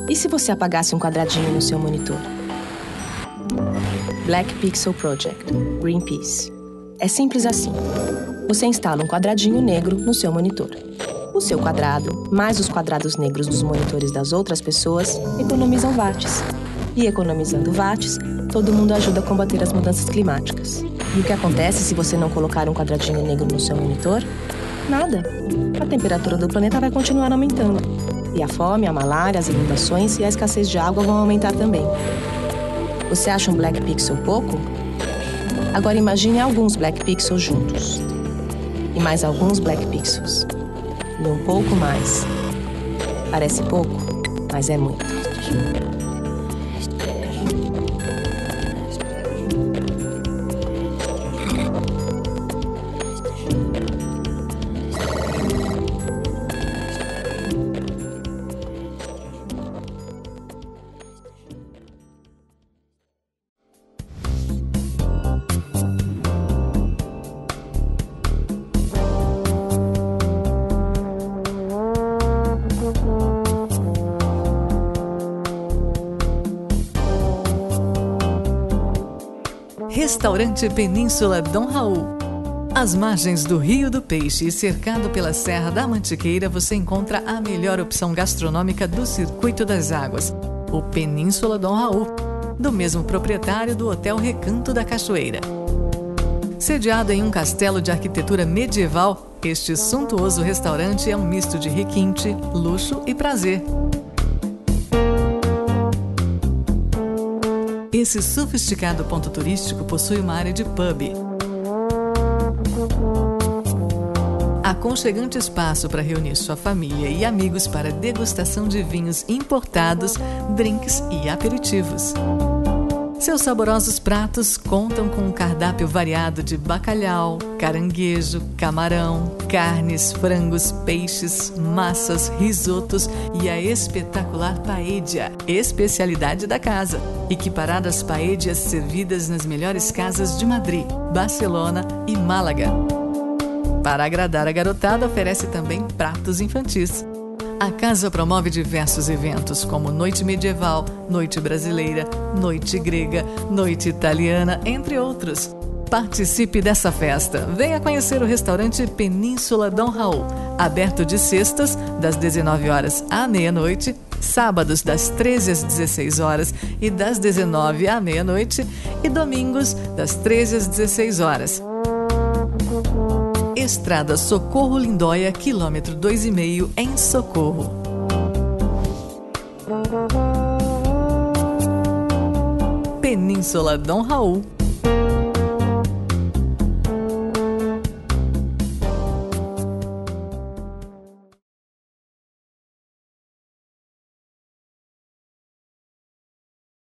E se você apagasse um quadradinho no seu monitor? Black Pixel Project, Greenpeace. É simples assim. Você instala um quadradinho negro no seu monitor. O seu quadrado, mais os quadrados negros dos monitores das outras pessoas, economizam watts. E economizando watts, todo mundo ajuda a combater as mudanças climáticas. E o que acontece se você não colocar um quadradinho negro no seu monitor? Nada. A temperatura do planeta vai continuar aumentando. E a fome, a malária, as inundações e a escassez de água vão aumentar também. Você acha um Black Pixel pouco? Agora imagine alguns Black Pixels juntos. E mais alguns Black Pixels. E um pouco mais. Parece pouco, mas é muito. Restaurante Península Dom Raul. Às margens do Rio do Peixe e cercado pela Serra da Mantiqueira, você encontra a melhor opção gastronômica do Circuito das Águas, o Península Dom Raul, do mesmo proprietário do Hotel Recanto da Cachoeira. Sediado em um castelo de arquitetura medieval, este suntuoso restaurante é um misto de requinte, luxo e prazer. Esse sofisticado ponto turístico possui uma área de pub, aconchegante espaço para reunir sua família e amigos para degustação de vinhos importados, drinks e aperitivos. Seus saborosos pratos contam com um cardápio variado de bacalhau, caranguejo, camarão, carnes, frangos, peixes, massas, risotos e a espetacular paella, especialidade da casa, equiparada às paellas servidas nas melhores casas de Madrid, Barcelona e Málaga. Para agradar a garotada, oferece também pratos infantis. A casa promove diversos eventos, como Noite Medieval, Noite Brasileira, Noite Grega, Noite Italiana, entre outros. Participe dessa festa. Venha conhecer o restaurante Península Dom Raul, aberto de sextas, das 19 horas à meia-noite, sábados das 13 às 16 horas e das 19 à meia-noite, e domingos das 13 às 16 horas. Estrada Socorro Lindóia, quilômetro 2,5, em Socorro. Península Dom Raul.